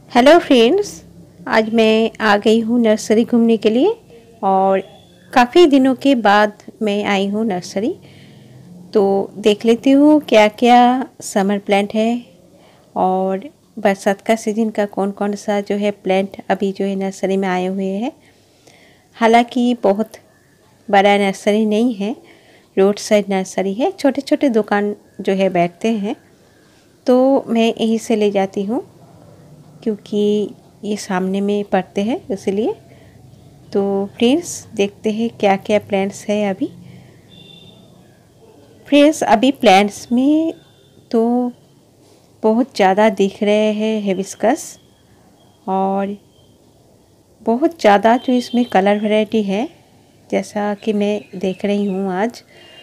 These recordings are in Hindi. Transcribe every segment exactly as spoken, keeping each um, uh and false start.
हेलो फ्रेंड्स, आज मैं आ गई हूँ नर्सरी घूमने के लिए और काफ़ी दिनों के बाद मैं आई हूँ नर्सरी। तो देख लेती हूँ क्या क्या समर प्लांट है और बरसात का सीज़न का कौन कौन सा जो है प्लांट अभी जो है नर्सरी में आए हुए हैं। हालांकि बहुत बड़ा नर्सरी नहीं है, रोड साइड नर्सरी है, छोटे छोटे दुकान जो है बैठते हैं, तो मैं यहीं से ले जाती हूँ क्योंकि ये सामने में पड़ते हैं इसलिए। तो फ्रेंड्स देखते हैं क्या क्या प्लांट्स है अभी। फ्रेंड्स अभी प्लांट्स में तो बहुत ज़्यादा दिख रहे हैं हिबिस्कस, और बहुत ज़्यादा जो इसमें कलर वैरायटी है, जैसा कि मैं देख रही हूँ आज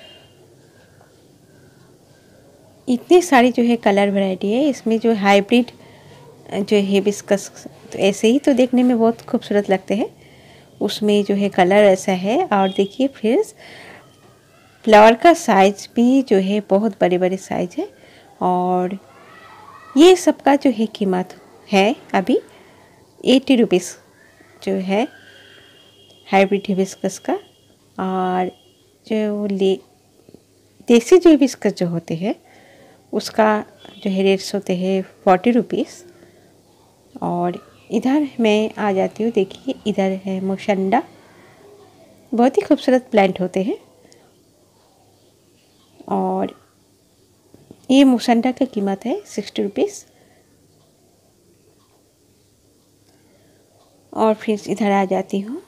इतनी सारी जो है कलर वैरायटी है इसमें। जो हाइब्रिड जो हिबिस्कस तो ऐसे ही तो देखने में बहुत खूबसूरत लगते हैं, उसमें जो है कलर ऐसा है। और देखिए फ्रेंड्स, फ्लावर का साइज भी जो है बहुत बड़े बड़े साइज है, और ये सबका जो है कीमत है अभी एटी रुपीज़ जो है हाइब्रिड हिबिस्कस का। और जो ले देसी जो हिबिस्कस जो होते हैं उसका जो है रेट्स होते हैं फोर्टी रुपीज़। और इधर मैं आ जाती हूँ, देखिए इधर है मोशंडा, बहुत ही खूबसूरत प्लांट होते हैं। और ये मोशंडा की कीमत है सिक्सटी रुपीज़। और फिर इधर आ जाती हूँ,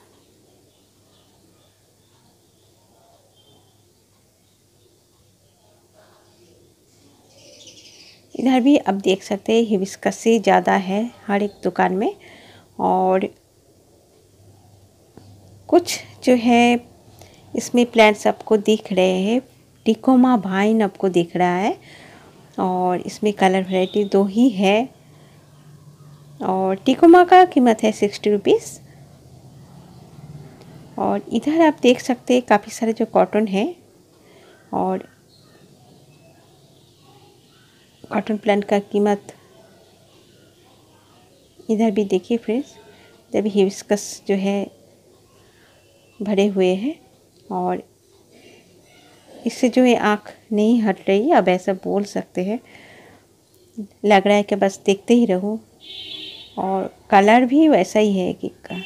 इधर भी अब देख सकते हैं हिबिस्कस से ज़्यादा है हर एक दुकान में। और कुछ जो है इसमें प्लांट्स आपको दिख रहे हैं, टिकोमा वाइन आपको दिख रहा है, और इसमें कलर वैरायटी दो ही है। और टिकोमा का कीमत है सिक्सटी रुपीज़। और इधर आप देख सकते हैं काफ़ी सारे जो कॉटन है, और कॉटन प्लांट का कीमत इधर भी देखिए फ्रेंड्स, इधर भी हिबिस्कस जो है भरे हुए हैं। और इससे जो है आँख नहीं हट रही, अब ऐसा बोल सकते हैं, लग रहा है कि बस देखते ही रहूं। और कलर भी वैसा ही है कि का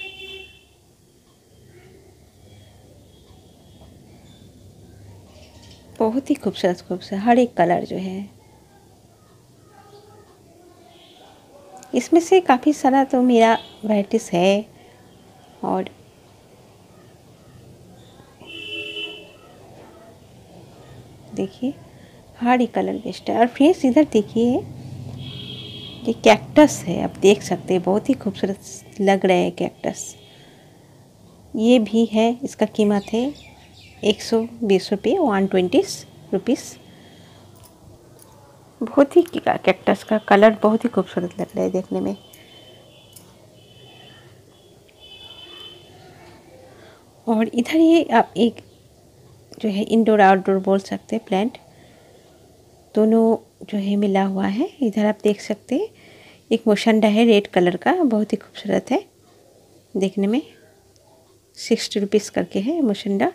बहुत ही खूबसूरत खूबसूरत हर एक कलर जो है इसमें से काफ़ी सारा तो मेरा वैराइटीज़ है। और देखिए हर एक कलर बेस्ट है। और फ्रेंड्स इधर देखिए ये कैक्टस है, आप देख सकते हैं बहुत ही खूबसूरत लग रहे हैं कैक्टस। ये भी है, इसका कीमत है एक सौ बीस रुपये, वन ट्वेंटी रुपीज़। बहुत ही कैक्टस का कलर बहुत ही खूबसूरत लग रहा है देखने में। और इधर ये आप एक जो है इंडोर आउटडोर बोल सकते हैं, प्लांट दोनों जो है मिला हुआ है। इधर आप देख सकते हैं एक मोशंडा है रेड कलर का, बहुत ही खूबसूरत है देखने में, सिक्सटी रुपीज़ करके है मोशंडा।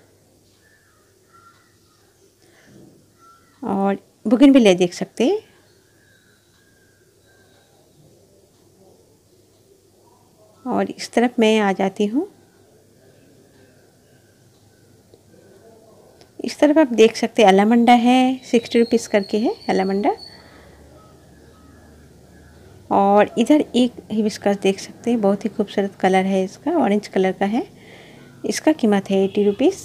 और बुगनविलिया देख सकते हैं, और इस तरफ मैं आ जाती हूँ, इस तरफ आप देख सकते हैं एलामंडा है, सिक्सटी रुपीज़ करके है एलामंडा। और इधर एक हिबिस्कस देख सकते हैं, बहुत ही खूबसूरत कलर है इसका, ऑरेंज कलर का है, इसका कीमत है एटी रुपीज़।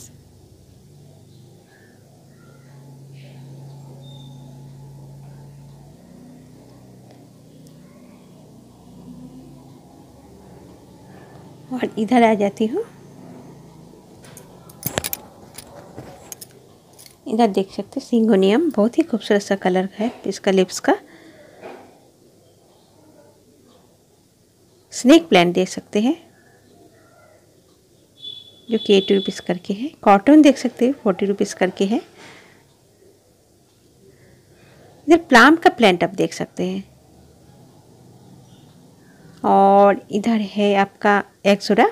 और इधर आ जाती हूँ, इधर देख सकते हैं सिंगोनियम, बहुत ही खूबसूरत सा कलर है इसका लिप्स का। स्नेक प्लांट देख सकते हैं जो कि एटी रुपीज़ करके है। कॉटन देख सकते हैं फोर्टी रुपीज़ करके है। इधर प्लाम का प्लांट आप देख सकते हैं, और इधर है आपका एक्सोरा,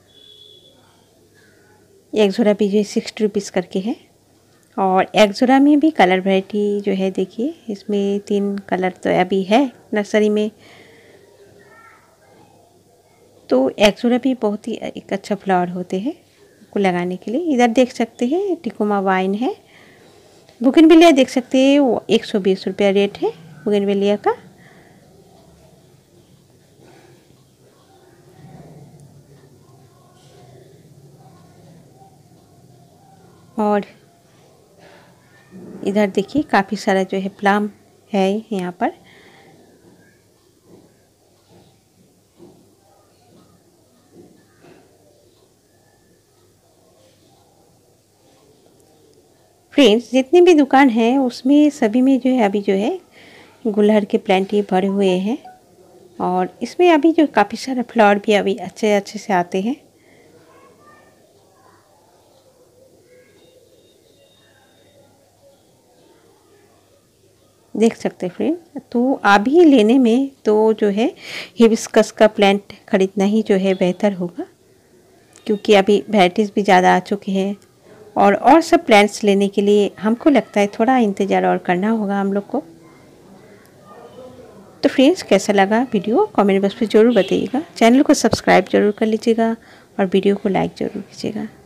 एक्सोरा भी जो है सिक्सटी रुपीज़ करके है। और एक्सोरा में भी कलर वैरायटी जो है देखिए, इसमें तीन कलर तो अभी है नर्सरी में। तो एक्सोरा भी बहुत ही एक अच्छा फ्लावर होते हैं को लगाने के लिए। इधर देख सकते हैं टिकोमा वाइन है। बुगनविलिया देख सकते हैं, वो एक सौ बीस रुपया रेट है बुगनविलिया का। और इधर देखिए काफ़ी सारा जो है प्लम है यहाँ पर। फ्रेंड्स, जितने भी दुकान हैं उसमें सभी में जो है अभी जो है गुलहर के प्लांट ये भरे हुए हैं। और इसमें अभी जो काफ़ी सारा फ्लावर भी अभी अच्छे अच्छे से आते हैं। देख सकते हैं फ्रेंड, तो अभी लेने में तो जो है हिबिस्कस का प्लांट ख़रीदना ही जो है बेहतर होगा, क्योंकि अभी वैराइटीज़ भी ज़्यादा आ चुके हैं। और और सब प्लांट्स लेने के लिए हमको लगता है थोड़ा इंतज़ार और करना होगा हम लोग को। तो फ्रेंड्स, कैसा लगा वीडियो कमेंट बॉक्स में ज़रूर बताइएगा। चैनल को सब्सक्राइब जरूर कर लीजिएगा और वीडियो को लाइक ज़रूर कीजिएगा।